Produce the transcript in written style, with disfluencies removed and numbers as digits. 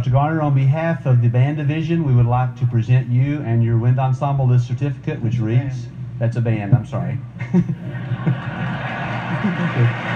Dr. Garner, on behalf of the band division, we would like to present you and your wind ensemble this certificate, which reads, that's a band, I'm sorry.